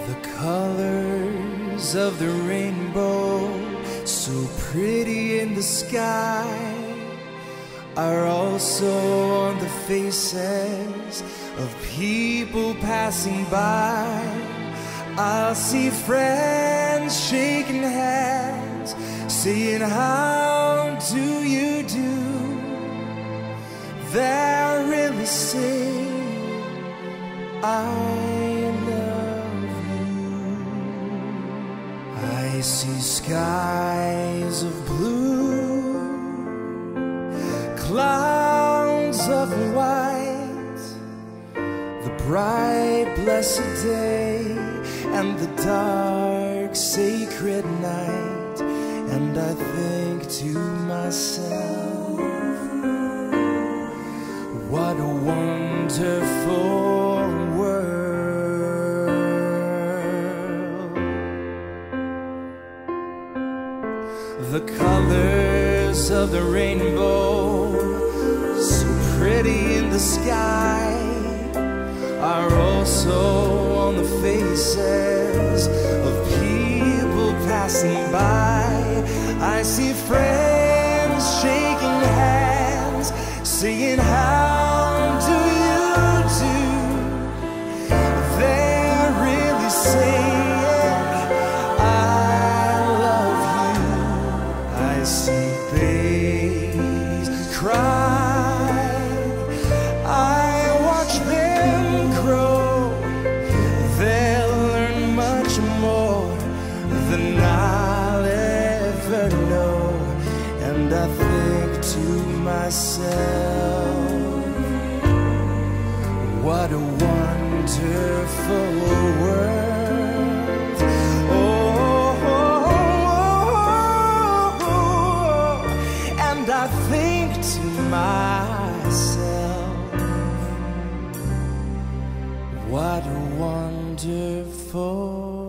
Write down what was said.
The colors of the rainbow, so pretty in the sky, are also on the faces of people passing by. I'll see friends shaking hands, saying, "How do you do?" They're really saying, "I love you." I see skies of blue, clouds of white, the bright blessed day and the dark sacred night. And I think to myself, what a wonderful world. The colors of the rainbow, so pretty in the sky, are also on the faces of people passing by. I see friends shaking hands, saying, "How do you do?" They're really saying, "I love you." I see babies cry, I watch them grow. They'll learn much more than I'll ever know. And I think to myself, what a wonderful world. Oh, and I think to myself, what a wonderful